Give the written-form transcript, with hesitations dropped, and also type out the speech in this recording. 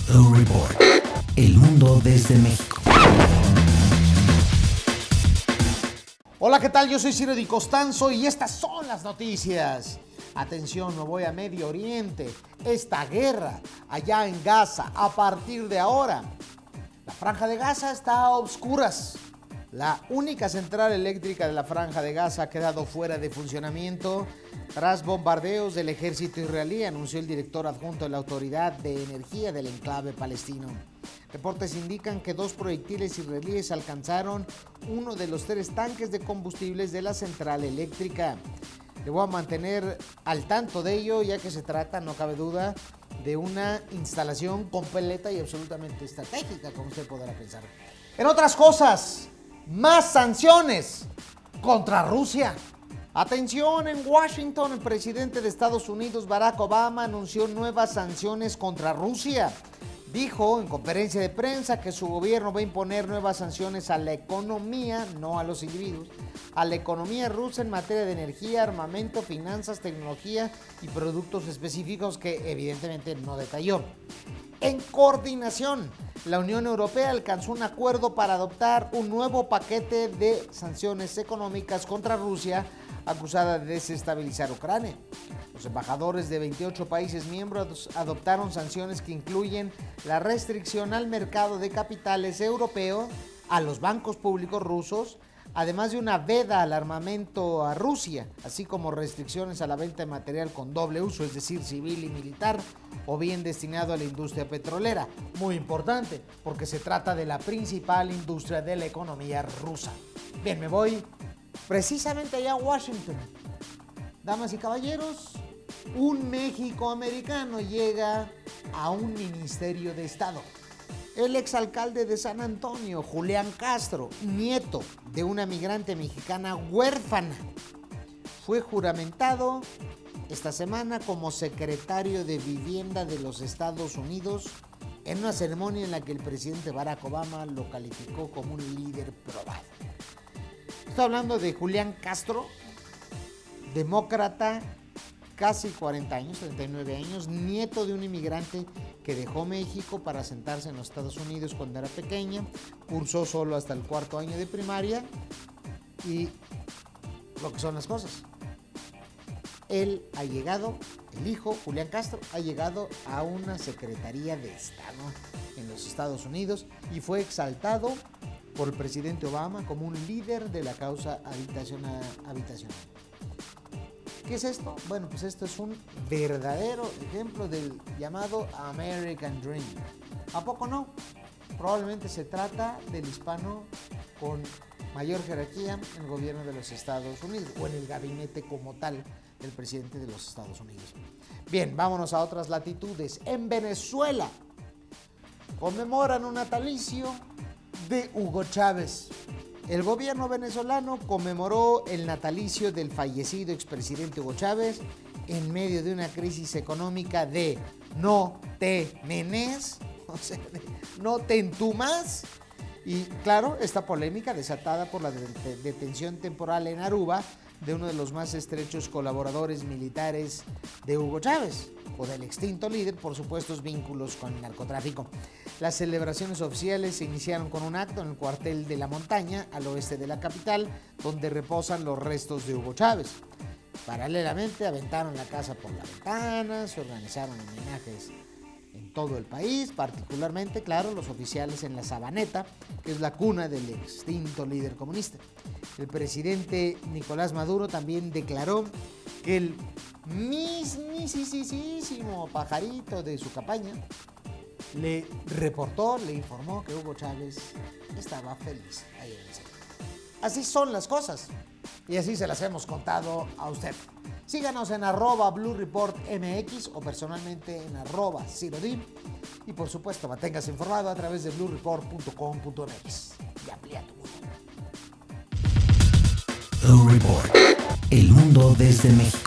Blue Report. El mundo desde México. Hola, ¿qué tal? Yo soy Ciro Di Costanzo y estas son las noticias. Atención, me voy a Medio Oriente. Esta guerra allá en Gaza, a partir de ahora, la Franja de Gaza está a oscuras. La única central eléctrica de la Franja de Gaza ha quedado fuera de funcionamiento tras bombardeos del ejército israelí, anunció el director adjunto de la Autoridad de Energía del enclave palestino. Reportes indican que 2 proyectiles israelíes alcanzaron uno de los 3 tanques de combustibles de la central eléctrica. Le voy a mantener al tanto de ello, ya que se trata, no cabe duda, de una instalación completa y absolutamente estratégica, como usted podrá pensar. En otras cosas, más sanciones contra Rusia. Atención, en Washington, el presidente de Estados Unidos, Barack Obama, anunció nuevas sanciones contra Rusia. Dijo en conferencia de prensa que su gobierno va a imponer nuevas sanciones a la economía, no a los individuos, a la economía rusa en materia de energía, armamento, finanzas, tecnología y productos específicos que evidentemente no detalló. En coordinación, la Unión Europea alcanzó un acuerdo para adoptar un nuevo paquete de sanciones económicas contra Rusia, acusada de desestabilizar Ucrania. Los embajadores de 28 países miembros adoptaron sanciones que incluyen la restricción al mercado de capitales europeo, a los bancos públicos rusos, además de una veda al armamento a Rusia, así como restricciones a la venta de material con doble uso, es decir, civil y militar, o bien destinado a la industria petrolera. Muy importante, porque se trata de la principal industria de la economía rusa. Bien, me voy precisamente allá a Washington. Damas y caballeros, un mexicoamericano llega a un ministerio de Estado. El exalcalde de San Antonio, Julián Castro, nieto de una migrante mexicana huérfana, fue juramentado esta semana como secretario de Vivienda de los Estados Unidos en una ceremonia en la que el presidente Barack Obama lo calificó como un líder probado. Estoy hablando de Julián Castro, demócrata, casi 40 años, 39 años, nieto de un inmigrante que dejó México para asentarse en los Estados Unidos cuando era pequeña, cursó solo hasta el 4º año de primaria y lo que son las cosas. Él ha llegado, el hijo, Julián Castro, ha llegado a una secretaría de Estado en los Estados Unidos y fue exaltado por el presidente Obama como un líder de la causa habitacional. ¿Qué es esto? Bueno, pues esto es un verdadero ejemplo del llamado American Dream. ¿A poco no? Probablemente se trata del hispano con mayor jerarquía en el gobierno de los Estados Unidos o en el gabinete como tal del presidente de los Estados Unidos. Bien, vámonos a otras latitudes. En Venezuela conmemoran un natalicio de Hugo Chávez. El gobierno venezolano conmemoró el natalicio del fallecido expresidente Hugo Chávez en medio de una crisis económica de no te menes, o sea, de no te entumas. Y claro, esta polémica desatada por la detención temporal en Aruba de uno de los más estrechos colaboradores militares de Hugo Chávez, o del extinto líder, por supuestos vínculos con el narcotráfico. Las celebraciones oficiales se iniciaron con un acto en el cuartel de La Montaña, al oeste de la capital, donde reposan los restos de Hugo Chávez. Paralelamente, aventaron la casa por la ventana, se organizaron homenajes en todo el país, particularmente, claro, los oficiales en la Sabaneta, que es la cuna del extinto líder comunista. El presidente Nicolás Maduro también declaró que el mismísimo pajarito de su campaña le reportó, le informó que Hugo Chávez estaba feliz ahí en el centro. Así son las cosas y así se las hemos contado a usted. Síganos en @BlueReportMX o personalmente en @CiroD. Y por supuesto, manténgase informado a través de BlueReport.com.mx. Y amplía tu mundo. Blue Report. El mundo desde México.